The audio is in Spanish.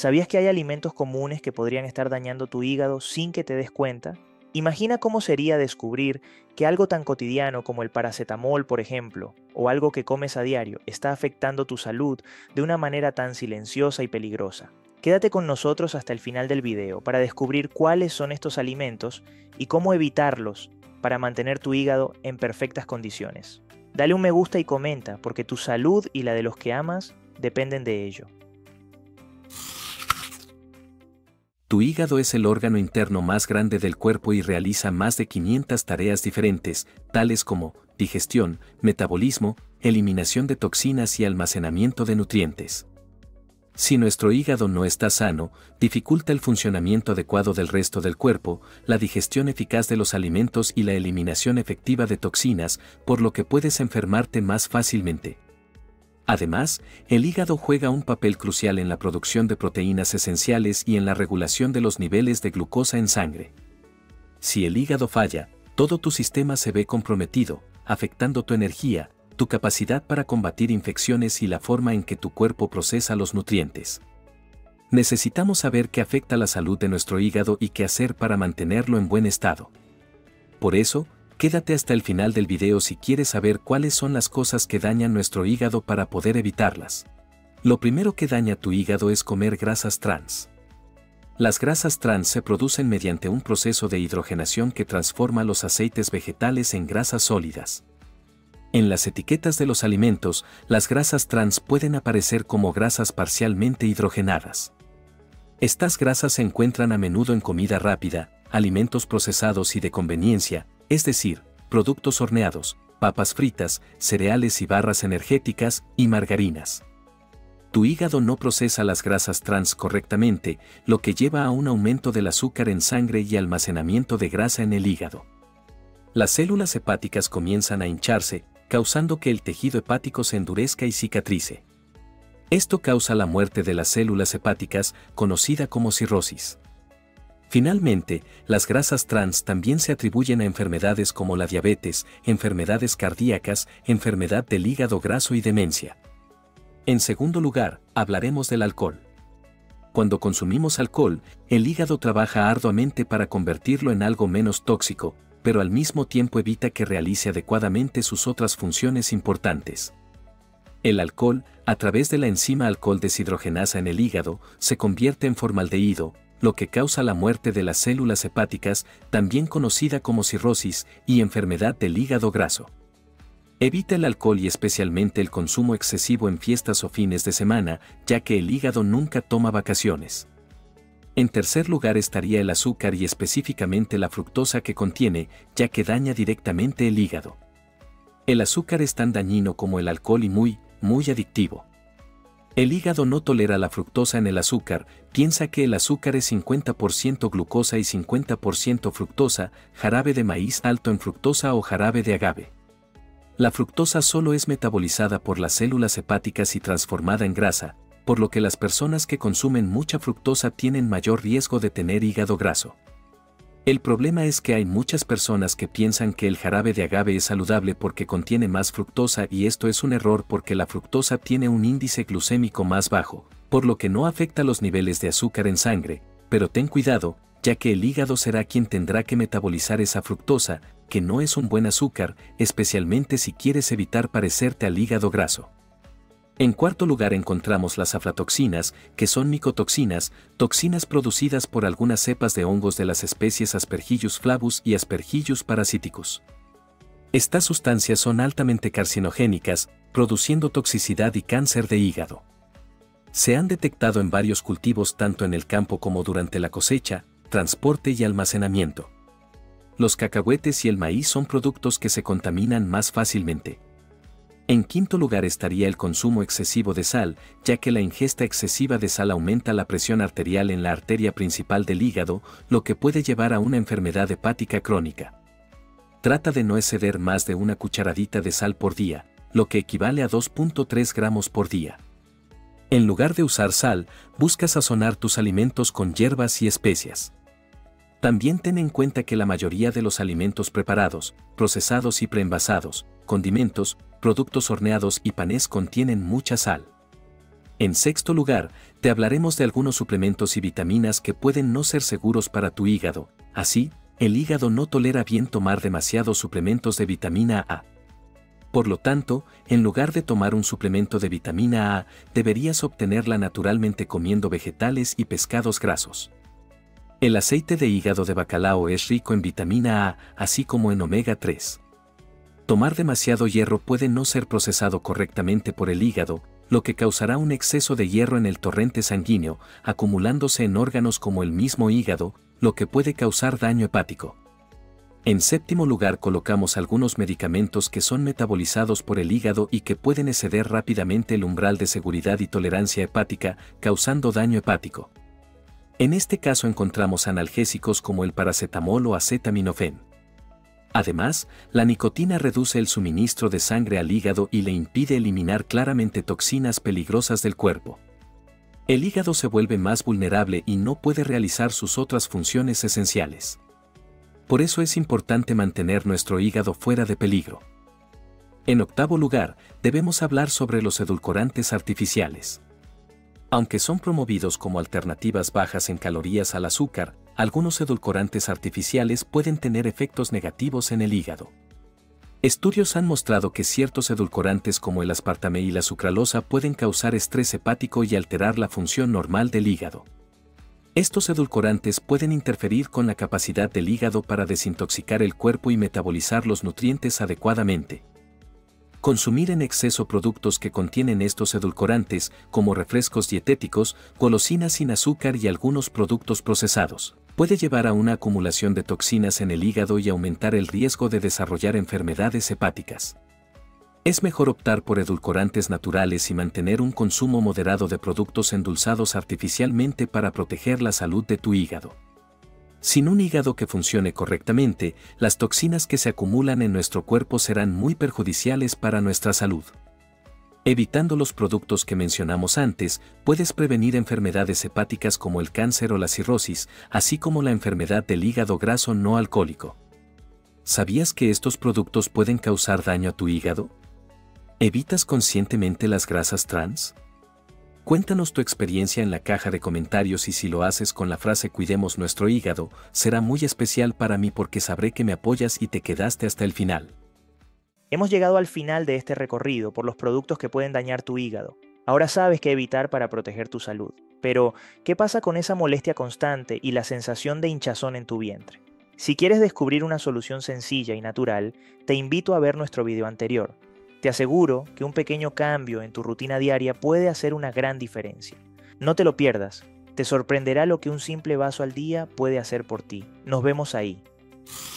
¿Sabías que hay alimentos comunes que podrían estar dañando tu hígado sin que te des cuenta? Imagina cómo sería descubrir que algo tan cotidiano como el paracetamol, por ejemplo, o algo que comes a diario, está afectando tu salud de una manera tan silenciosa y peligrosa. Quédate con nosotros hasta el final del video para descubrir cuáles son estos alimentos y cómo evitarlos para mantener tu hígado en perfectas condiciones. Dale un me gusta y comenta, porque tu salud y la de los que amas dependen de ello. Tu hígado es el órgano interno más grande del cuerpo y realiza más de 500 tareas diferentes, tales como digestión, metabolismo, eliminación de toxinas y almacenamiento de nutrientes. Si nuestro hígado no está sano, dificulta el funcionamiento adecuado del resto del cuerpo, la digestión eficaz de los alimentos y la eliminación efectiva de toxinas, por lo que puedes enfermarte más fácilmente. Además, el hígado juega un papel crucial en la producción de proteínas esenciales y en la regulación de los niveles de glucosa en sangre. Si el hígado falla, todo tu sistema se ve comprometido, afectando tu energía, tu capacidad para combatir infecciones y la forma en que tu cuerpo procesa los nutrientes. Necesitamos saber qué afecta la salud de nuestro hígado y qué hacer para mantenerlo en buen estado. Por eso, quédate hasta el final del video si quieres saber cuáles son las cosas que dañan nuestro hígado para poder evitarlas. Lo primero que daña tu hígado es comer grasas trans. Las grasas trans se producen mediante un proceso de hidrogenación que transforma los aceites vegetales en grasas sólidas. En las etiquetas de los alimentos, las grasas trans pueden aparecer como grasas parcialmente hidrogenadas. Estas grasas se encuentran a menudo en comida rápida, alimentos procesados y de conveniencia, es decir, productos horneados, papas fritas, cereales y barras energéticas, y margarinas. Tu hígado no procesa las grasas trans correctamente, lo que lleva a un aumento del azúcar en sangre y almacenamiento de grasa en el hígado. Las células hepáticas comienzan a hincharse, causando que el tejido hepático se endurezca y cicatrice. Esto causa la muerte de las células hepáticas, conocida como cirrosis. Finalmente, las grasas trans también se atribuyen a enfermedades como la diabetes, enfermedades cardíacas, enfermedad del hígado graso y demencia. En segundo lugar, hablaremos del alcohol. Cuando consumimos alcohol, el hígado trabaja arduamente para convertirlo en algo menos tóxico, pero al mismo tiempo evita que realice adecuadamente sus otras funciones importantes. El alcohol, a través de la enzima alcohol deshidrogenasa en el hígado, se convierte en formaldehído, lo que causa la muerte de las células hepáticas, también conocida como cirrosis, y enfermedad del hígado graso. Evita el alcohol y especialmente el consumo excesivo en fiestas o fines de semana, ya que el hígado nunca toma vacaciones. En tercer lugar estaría el azúcar y específicamente la fructosa que contiene, ya que daña directamente el hígado. El azúcar es tan dañino como el alcohol y muy adictivo. El hígado no tolera la fructosa en el azúcar, piensa que el azúcar es 50% glucosa y 50% fructosa, jarabe de maíz alto en fructosa o jarabe de agave. La fructosa solo es metabolizada por las células hepáticas y transformada en grasa, por lo que las personas que consumen mucha fructosa tienen mayor riesgo de tener hígado graso. El problema es que hay muchas personas que piensan que el jarabe de agave es saludable porque contiene más fructosa y esto es un error porque la fructosa tiene un índice glucémico más bajo, por lo que no afecta los niveles de azúcar en sangre, pero ten cuidado, ya que el hígado será quien tendrá que metabolizar esa fructosa, que no es un buen azúcar, especialmente si quieres evitar parecerte al hígado graso. En cuarto lugar encontramos las aflatoxinas, que son micotoxinas, toxinas producidas por algunas cepas de hongos de las especies Aspergillus flavus y Aspergillus parasiticus. Estas sustancias son altamente carcinogénicas, produciendo toxicidad y cáncer de hígado. Se han detectado en varios cultivos tanto en el campo como durante la cosecha, transporte y almacenamiento. Los cacahuetes y el maíz son productos que se contaminan más fácilmente. En quinto lugar estaría el consumo excesivo de sal, ya que la ingesta excesiva de sal aumenta la presión arterial en la arteria principal del hígado, lo que puede llevar a una enfermedad hepática crónica. Trata de no exceder más de una cucharadita de sal por día, lo que equivale a 2.3 gramos por día. En lugar de usar sal, busca sazonar tus alimentos con hierbas y especias. También ten en cuenta que la mayoría de los alimentos preparados, procesados y preenvasados, condimentos, productos horneados y panés contienen mucha sal. En sexto lugar, te hablaremos de algunos suplementos y vitaminas que pueden no ser seguros para tu hígado. Así, el hígado no tolera bien tomar demasiados suplementos de vitamina A. Por lo tanto, en lugar de tomar un suplemento de vitamina A, deberías obtenerla naturalmente comiendo vegetales y pescados grasos. El aceite de hígado de bacalao es rico en vitamina A, así como en omega 3. Tomar demasiado hierro puede no ser procesado correctamente por el hígado, lo que causará un exceso de hierro en el torrente sanguíneo, acumulándose en órganos como el mismo hígado, lo que puede causar daño hepático. En séptimo lugar colocamos algunos medicamentos que son metabolizados por el hígado y que pueden exceder rápidamente el umbral de seguridad y tolerancia hepática, causando daño hepático. En este caso encontramos analgésicos como el paracetamol o acetaminofén. Además, la nicotina reduce el suministro de sangre al hígado y le impide eliminar claramente toxinas peligrosas del cuerpo. El hígado se vuelve más vulnerable y no puede realizar sus otras funciones esenciales. Por eso es importante mantener nuestro hígado fuera de peligro. En octavo lugar, debemos hablar sobre los edulcorantes artificiales. Aunque son promovidos como alternativas bajas en calorías al azúcar, algunos edulcorantes artificiales pueden tener efectos negativos en el hígado. Estudios han mostrado que ciertos edulcorantes como el aspartame y la sucralosa pueden causar estrés hepático y alterar la función normal del hígado. Estos edulcorantes pueden interferir con la capacidad del hígado para desintoxicar el cuerpo y metabolizar los nutrientes adecuadamente. Consumir en exceso productos que contienen estos edulcorantes, como refrescos dietéticos, golosinas sin azúcar y algunos productos procesados, puede llevar a una acumulación de toxinas en el hígado y aumentar el riesgo de desarrollar enfermedades hepáticas. Es mejor optar por edulcorantes naturales y mantener un consumo moderado de productos endulzados artificialmente para proteger la salud de tu hígado. Sin un hígado que funcione correctamente, las toxinas que se acumulan en nuestro cuerpo serán muy perjudiciales para nuestra salud. Evitando los productos que mencionamos antes, puedes prevenir enfermedades hepáticas como el cáncer o la cirrosis, así como la enfermedad del hígado graso no alcohólico. ¿Sabías que estos productos pueden causar daño a tu hígado? ¿Evitas conscientemente las grasas trans? Cuéntanos tu experiencia en la caja de comentarios y si lo haces con la frase "cuidemos nuestro hígado", será muy especial para mí porque sabré que me apoyas y te quedaste hasta el final. Hemos llegado al final de este recorrido por los productos que pueden dañar tu hígado. Ahora sabes qué evitar para proteger tu salud. Pero, ¿qué pasa con esa molestia constante y la sensación de hinchazón en tu vientre? Si quieres descubrir una solución sencilla y natural, te invito a ver nuestro video anterior. Te aseguro que un pequeño cambio en tu rutina diaria puede hacer una gran diferencia. No te lo pierdas, te sorprenderá lo que un simple vaso al día puede hacer por ti. Nos vemos ahí.